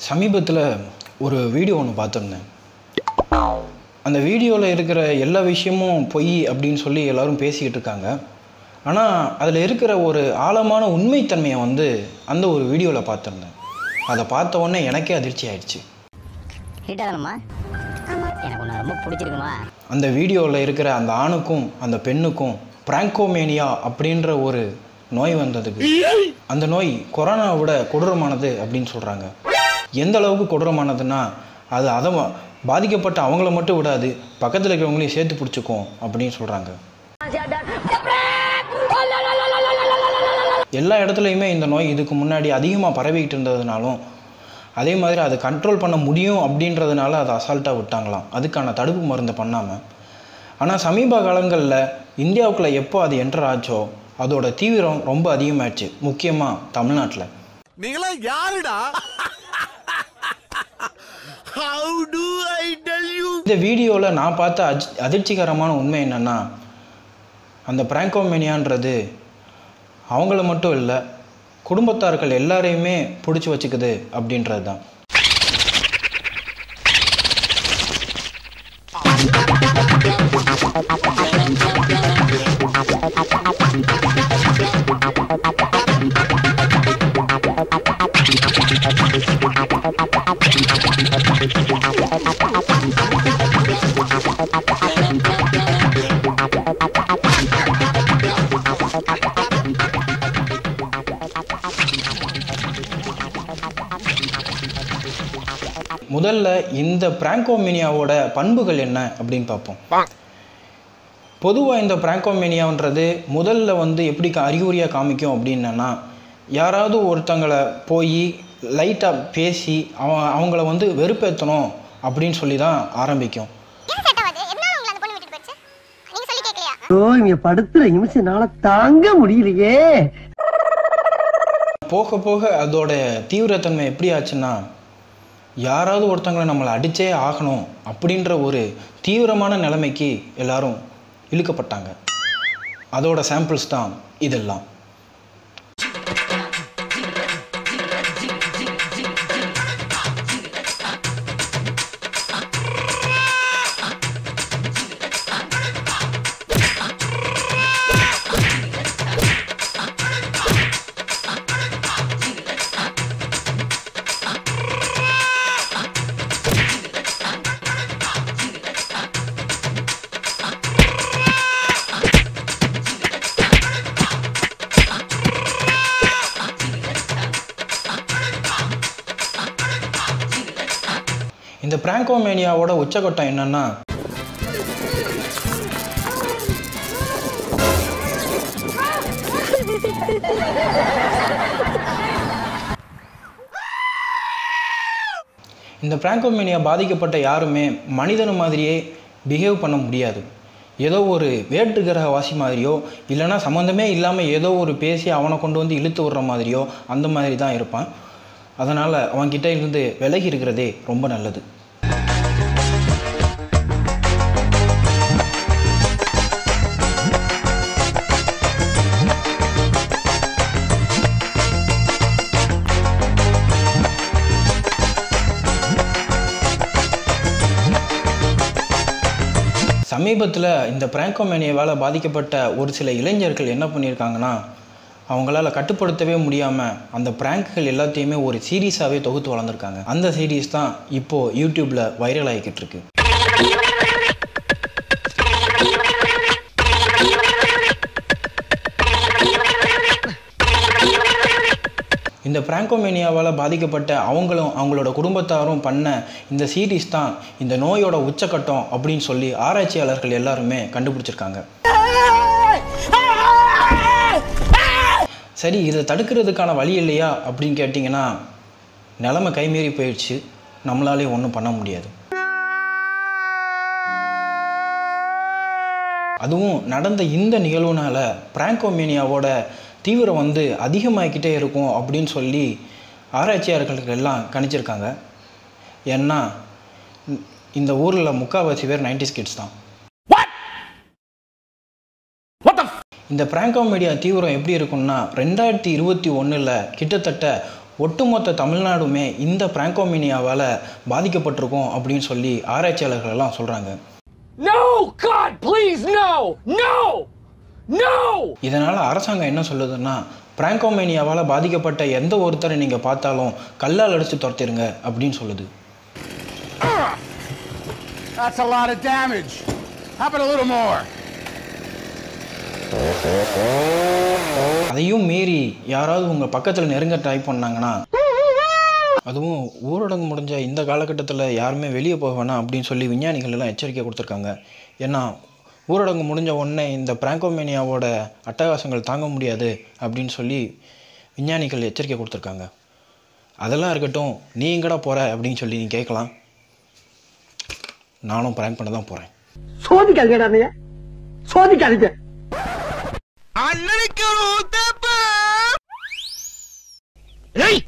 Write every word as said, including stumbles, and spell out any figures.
சமீபத்தில் ஒரு வீடியோ ஒன்று பார்த்துருந்தேன். அந்த வீடியோவில் இருக்கிற எல்லா விஷயமும் பொய் அப்படின்னு சொல்லி எல்லோரும் பேசிக்கிட்டு இருக்காங்க. ஆனால் அதில் இருக்கிற ஒரு ஆழமான உண்மைத்தன்மையை வந்து அந்த ஒரு வீடியோவில் பார்த்துருந்தேன். அதை பார்த்த உடனே எனக்கே அதிர்ச்சி ஆயிடுச்சு. அந்த வீடியோவில் இருக்கிற அந்த ஆணுக்கும் அந்த பெண்ணுக்கும் பிராங்கோமேனியா அப்படின்ற ஒரு நோய் வந்ததுக்கு, அந்த நோய் கொரோனாவை விட கொடூரமானது அப்படின்னு சொல்கிறாங்க. எந்த அளவுக்கு கொடூரமானதுன்னா, அது அதை பாதிக்கப்பட்ட அவங்கள மட்டும் விடாது, பக்கத்தில் இருக்கிறவங்களையும் சேர்த்து பிடிச்சிக்கும் அப்படின்னு சொல்கிறாங்க. எல்லா இடத்துலையுமே இந்த நோய் இதுக்கு முன்னாடி அதிகமாக பரவிக்கிட்டு இருந்ததுனாலும், அதே மாதிரி அதை கண்ட்ரோல் பண்ண முடியும் அப்படின்றதுனால அதை அசால்ட்டாக விட்டாங்களாம், அதுக்கான தடுப்பு மருந்தை பண்ணாமல். ஆனால் சமீப காலங்களில் இந்தியாவுக்குள்ளே எப்போ அது என்டர் ஆச்சோ அதோட தீவிரம் ரொம்ப அதிகமாகிடுச்சு, முக்கியமாக தமிழ்நாட்டில். நீங்களா யாருடா? How do I tell you? இந்த வீடியோவில் நான் பார்த்த அஜ் அதிர்ச்சிகரமான உண்மை என்னென்னா, அந்த பிராங்கோமேனியான்றது அவங்கள மட்டும் இல்லை, குடும்பத்தார்கள் எல்லாரையுமே பிடிச்சி வச்சுக்குது அப்படின்றது தான். முதல்ல இந்த பிராங்கோமேனியாவோட பண்புகள் என்ன அப்படின்னு பார்ப்போம். பொதுவாக இந்த பிராங்கோமேனியான்றது முதல்ல வந்து எப்படி அறிகுறியாக காமிக்கும் அப்படின்னா, யாராவது ஒருத்தங்களை போய் லைட்டாக பேசி அவ அவங்கள வந்து வெறுப்பேற்றணும் அப்படின்னு சொல்லி தான் ஆரம்பிக்கும். படுத்துற நிமிஷம்னால தாங்க முடியலையே. போக போக அதோட தீவிரத்தன்மை எப்படி ஆச்சுன்னா, யாராவது ஒருத்தங்களை நம்மளை அடித்தே ஆகணும் அப்படின்ற ஒரு தீவிரமான நிலைமைக்கு எல்லாரும் இழுக்கப்பட்டாங்க. அதோட சாம்பிள்ஸ் தான் இதெல்லாம். இந்த பிராங்கோமேனியாவோட உச்சகட்டம் என்னன்னா, இந்த பிராங்கோமேனியா பாதிக்கப்பட்ட யாருமே மனிதன மாதிரியே பிஹேவ் பண்ண முடியாது. ஏதோ ஒரு வேற்று கிரகவாசி மாதிரியோ இல்லைன்னா சம்மந்தமே இல்லாமல் ஏதோ ஒரு பேசி அவனை கொண்டு வந்து இழுத்து விடுற மாதிரியோ அந்த மாதிரி தான் இருப்பான். அதனால் அவன்கிட்ட இருந்து விலகி இருக்கிறதே ரொம்ப நல்லது. சமீபத்தில் இந்த பிராங்கோமேனியாவால் பாதிக்கப்பட்ட ஒரு சில இளைஞர்கள் என்ன பண்ணியிருக்காங்கன்னா, அவங்களால கட்டுப்படுத்தவே முடியாமல் அந்த பிராங்குகள் எல்லாத்தையுமே ஒரு சீரீஸாகவே தொகுத்து வளர்ந்துருக்காங்க. அந்த சீரீஸ் தான் இப்போது யூடியூப்பில் வைரல் ஆகிக்கிட்டு இருக்கு. இந்த பிராங்கோமேனியாவால் பாதிக்கப்பட்ட அவங்களும் அவங்களோட குடும்பத்தாரும் பண்ண இந்த சீரீஸ் தான் இந்த நோயோட உச்சக்கட்டம் அப்படின்னு சொல்லி ஆராய்ச்சியாளர்கள் எல்லாருமே கண்டுபிடிச்சிருக்காங்க. சரி, இதை தடுக்கிறதுக்கான வழி இல்லையா அப்படின்னு கேட்டிங்கன்னா, நிலைமை கைமீறி போயிடுச்சு, நம்மளாலே ஒன்றும் பண்ண முடியாது. அதுவும் நடந்த இந்த நிகழ்வுனால பிராங்கோமேனியாவோட தீவிரம் வந்து அதிகமாகிக்கிட்டே இருக்கும் அப்படின்னு சொல்லி ஆராய்ச்சியாளர்களுக்கு எல்லாம் கணிச்சிருக்காங்க. ஏன்னா இந்த ஊரில் முக்கால்வாசி பேர் நைன்டிஸ் கிட்ஸ் தான். இந்த பிராங்கோமேனியா தீவிரம் எப்படி இருக்குன்னா, ரெண்டாயிரத்தி இருபத்தி ஒன்றில் கிட்டத்தட்ட ஒட்டுமொத்த தமிழ்நாடுமே இந்த பிராங்கோமேனியாவால் பாதிக்கப்பட்டிருக்கும் அப்படின்னு சொல்லி ஆராய்ச்சியாளர்கள் எல்லாம் சொல்கிறாங்க. No, God, please, no, no, no. இதனால் அரசாங்கம் என்ன சொல்லுதுன்னா, பிராங்கோமேனியாவால் பாதிக்கப்பட்ட எந்த ஒருத்தரை நீங்கள் பார்த்தாலும் கல்லால் அடித்து துரத்திடுங்க அப்படின்னு சொல்லுது. That's a lot of damage. How about a little more? அதையும் மீறி யாராவது உங்கள் பக்கத்தில் நெருங்க ட்ரை பண்ணாங்கன்னா, அதுவும் ஊரடங்கு முடிஞ்ச இந்த காலகட்டத்தில் யாருமே வெளியே போக வேணாம் அப்படின்னு சொல்லி விஞ்ஞானிகள் எல்லாம் எச்சரிக்கை கொடுத்துருக்காங்க. ஏன்னா ஊரடங்கு முடிஞ்ச உடனே இந்த பிராங்கோமேனியாவோட அட்டகாசங்கள் தாங்க முடியாது அப்படின்னு சொல்லி விஞ்ஞானிகள் எச்சரிக்கை கொடுத்துருக்காங்க. அதெல்லாம் இருக்கட்டும், நீ எங்கடா போகிற அப்படின்னு சொல்லி நீ கேட்கலாம். நானும் பிராங்க் பண்ண தான் போகிறேன். சோதிக்காதீங்க, சோதிக்காதீங்க. அன்னைக்கு ஒரு தப்பு. ஏய்